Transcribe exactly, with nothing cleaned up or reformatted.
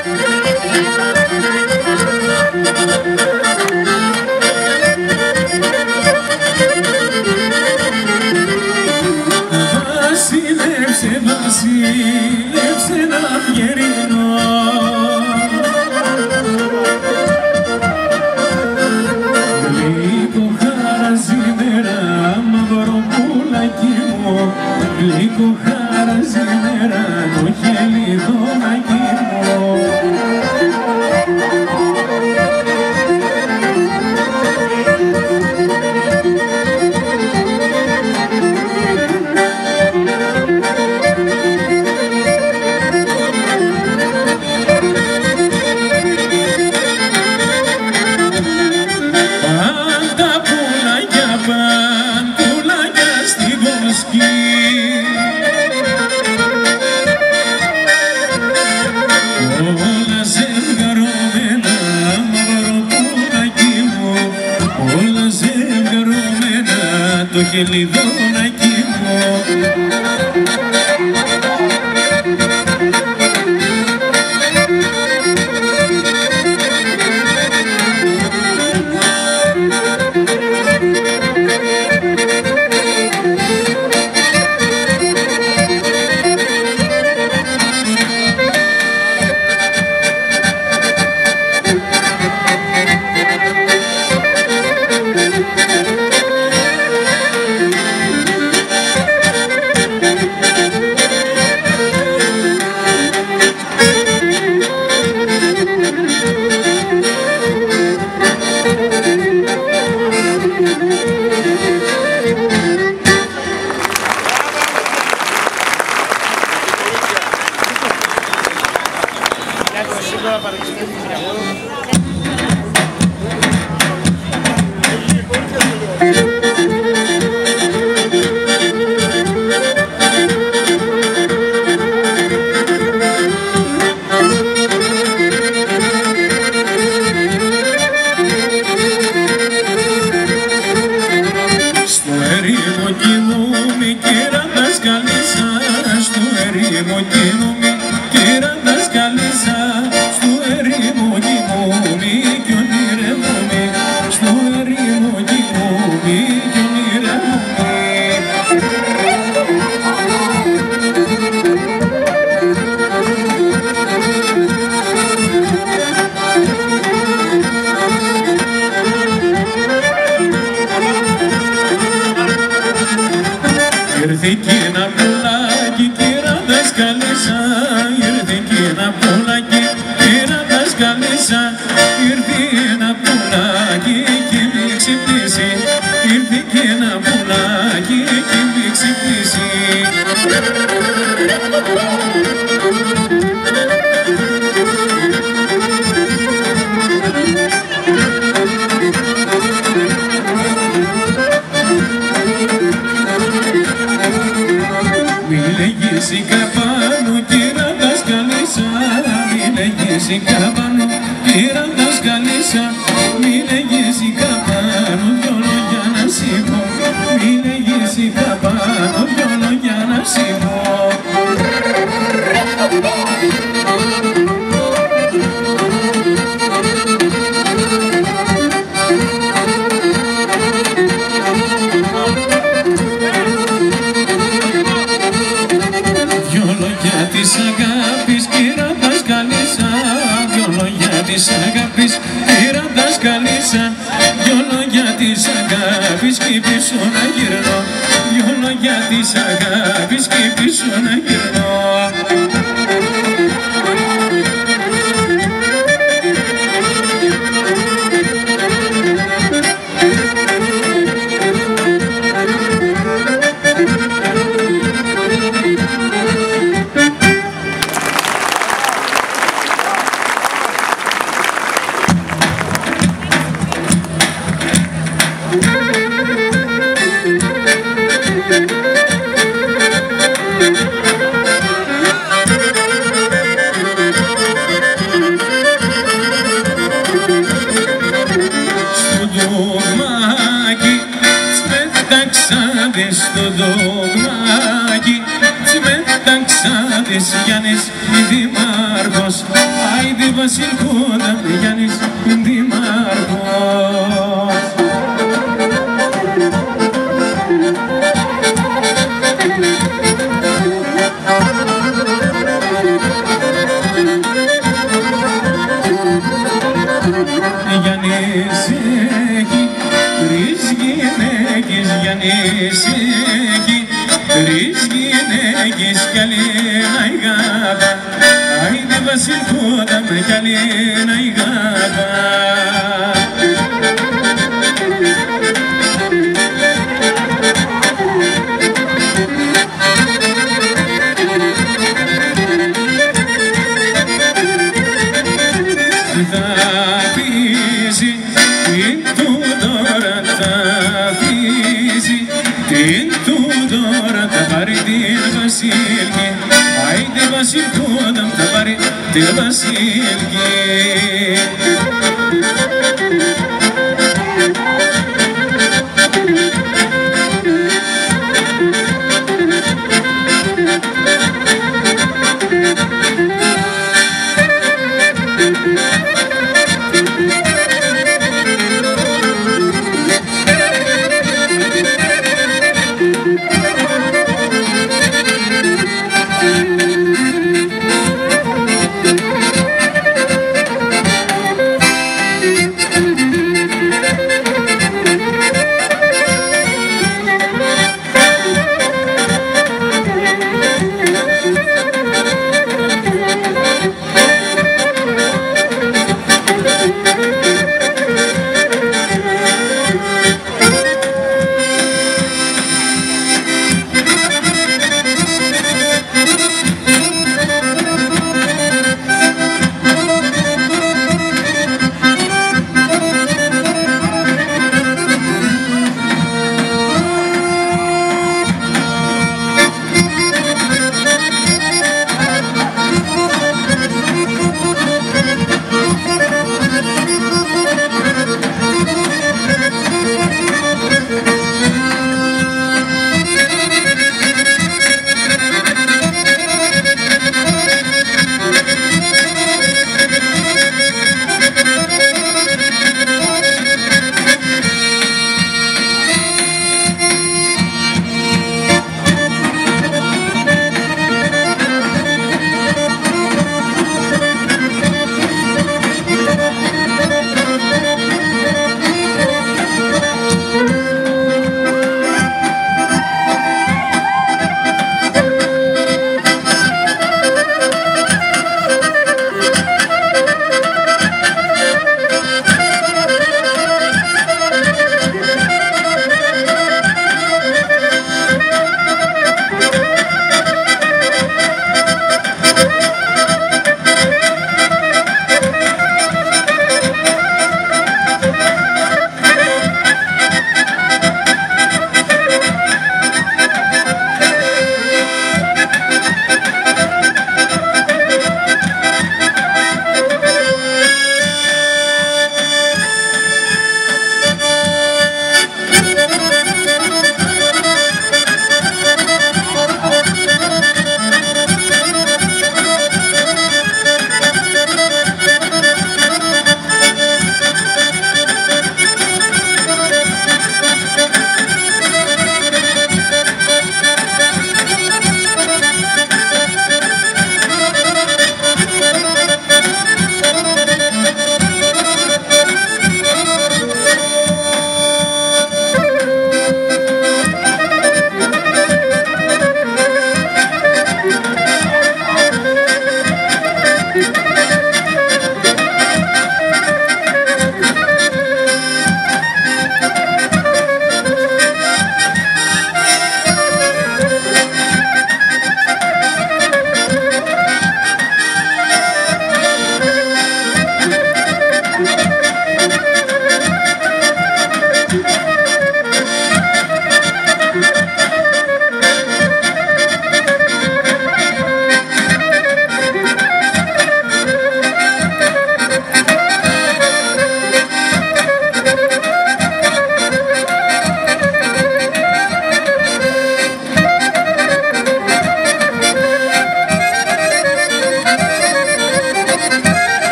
Βασίλεψε, βασίλεψε ένα φιερινό, γλυκό χαραζιμέρα, μαύρο πουλάκι μου, γλυκό χαραζιμέρα, το χελιδόνάκι μου. Όλα ζευγαρωμένα, μαύρο πουλάκι μου, όλα ζευγαρωμένα, το χελιδόνάκι μου. Ήρθε κι ένα πουλάκι κι ένα δασκαλίσα, ήρθε κι ένα πουλάκι κι ένα δασκαλίσα, ήρθε ένα πουλάκι κι μη ξυπνήσει, ήρθε κι ένα πουλάκι κι μη ξυπνήσει. Καπάνω, κύρα δασκαλίσα, μη λέγεις η καπάνω, δυο λόγια να σ' πω, μη λέγεις η καπάνω, δυο λόγια να σ' πω. Δυο λόγια της αγάπης, κύρα δασκαλίσα, δυο λόγια της αγάπης, κύρα δασκαλίσα, δυο λόγια της αγάπης κι πίσω να γυρνώ, δυο λόγια της αγάπης κι πίσω να γυρνώ. Στο δωμάκι, τσιμέταξα της Γιάννης Δήμαρχος. Άιντε Βασιλκούδα Γιάννης Δήμαρχος. Γιάννης έχει τρεις γυναίκες, Γιάννης έχει τρεις γυναίκες κι άλλη να η γάτα. Άιντε Βασιλκούδα με κι άλλη να η γάτα. Θα αφήσει την του τώρα, θα αφήσει την του τώρα, θα πάρει την Βασίλκη. Άιντε Βασιλκούδα, θα πάρει την Βασίλκη.